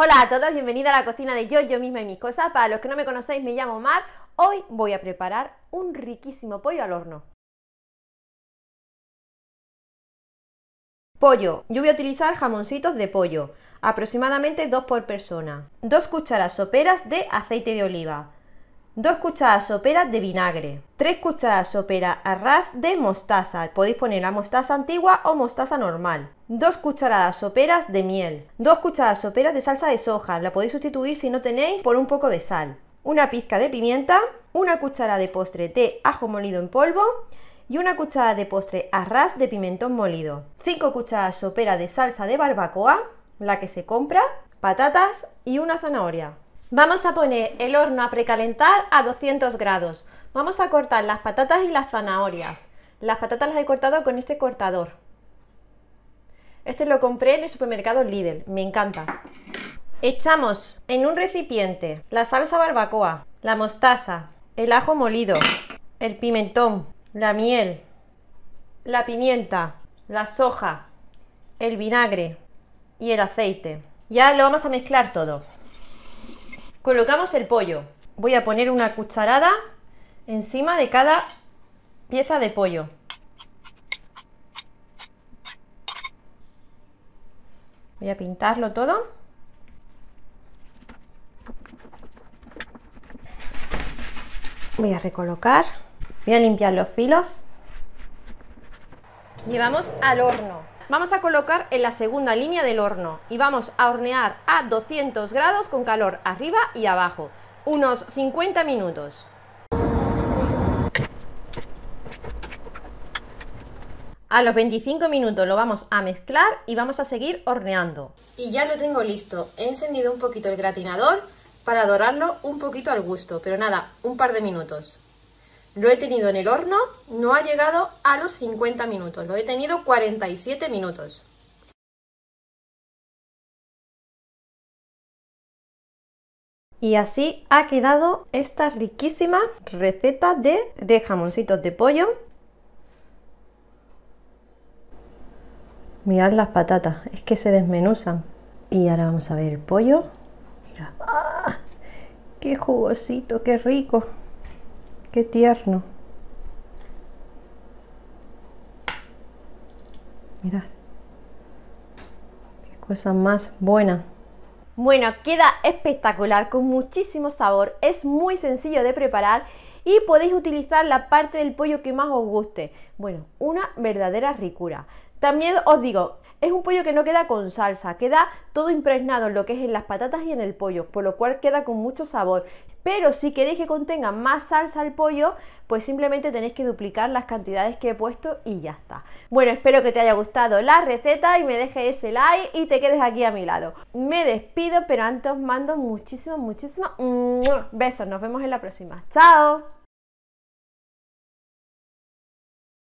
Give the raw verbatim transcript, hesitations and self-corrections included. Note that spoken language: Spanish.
Hola a todos, bienvenidos a la cocina de Yo, Yo Misma y Mis Cosas. Para los que no me conocéis, me llamo Mar. Hoy voy a preparar un riquísimo pollo al horno. Pollo. Yo voy a utilizar jamoncitos de pollo, aproximadamente dos por persona. dos cucharas soperas de aceite de oliva. dos cucharadas soperas de vinagre. tres cucharadas soperas a ras de mostaza. Podéis poner la mostaza antigua o mostaza normal. dos cucharadas soperas de miel. dos cucharadas soperas de salsa de soja. La podéis sustituir si no tenéis por un poco de sal. Una pizca de pimienta. Una cucharada de postre de ajo molido en polvo. Y una cucharada de postre a ras de pimentón molido. cinco cucharadas soperas de salsa de barbacoa, la que se compra. Patatas y una zanahoria. Vamos a poner el horno a precalentar a doscientos grados. Vamos a cortar las patatas y las zanahorias. Las patatas las he cortado con este cortador. Este lo compré en el supermercado Lidl, me encanta. Echamos en un recipiente la salsa barbacoa, la mostaza, el ajo molido, el pimentón, la miel, la pimienta, la soja, el vinagre y el aceite. Ya lo vamos a mezclar todo. Colocamos el pollo. Voy a poner una cucharada encima de cada pieza de pollo. Voy a pintarlo todo. Voy a recolocar. Voy a limpiar los filos. Llevamos al horno. Vamos a colocar en la segunda línea del horno y vamos a hornear a doscientos grados con calor arriba y abajo, unos cincuenta minutos. A los veinticinco minutos lo vamos a mezclar y vamos a seguir horneando. Y ya lo tengo listo. He encendido un poquito el gratinador para dorarlo un poquito al gusto, pero nada, un par de minutos. Lo he tenido en el horno, no ha llegado a los cincuenta minutos, lo he tenido cuarenta y siete minutos. Y así ha quedado esta riquísima receta de, de jamoncitos de pollo. Mirad las patatas, es que se desmenuzan. Y ahora vamos a ver el pollo. Mirad, ¡ah! ¡Qué jugosito, qué rico! ¡Qué tierno! Mirad. ¡Qué cosa más buena! Bueno, queda espectacular, con muchísimo sabor. Es muy sencillo de preparar y podéis utilizar la parte del pollo que más os guste. Bueno, una verdadera ricura. También os digo, es un pollo que no queda con salsa, queda todo impregnado en lo que es en las patatas y en el pollo, por lo cual queda con mucho sabor. Pero si queréis que contenga más salsa el pollo, pues simplemente tenéis que duplicar las cantidades que he puesto y ya está. Bueno, espero que te haya gustado la receta y me dejes ese like y te quedes aquí a mi lado. Me despido, pero antes os mando muchísimos, muchísimos besos. Nos vemos en la próxima. ¡Chao!